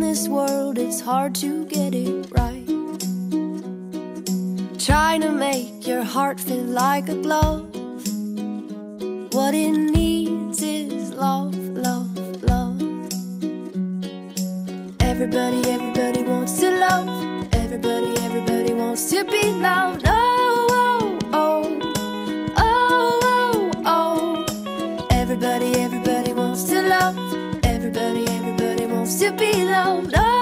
this world, it's hard to get it right. Trying to make your heart feel like a glove. What it needs is love, love, love. Everybody, everybody wants to love. Everybody, everybody wants to be loved. Oh, oh, oh, oh, oh, oh. Everybody, everybody wants to love. Everybody, everybody wants to be loved. Oh,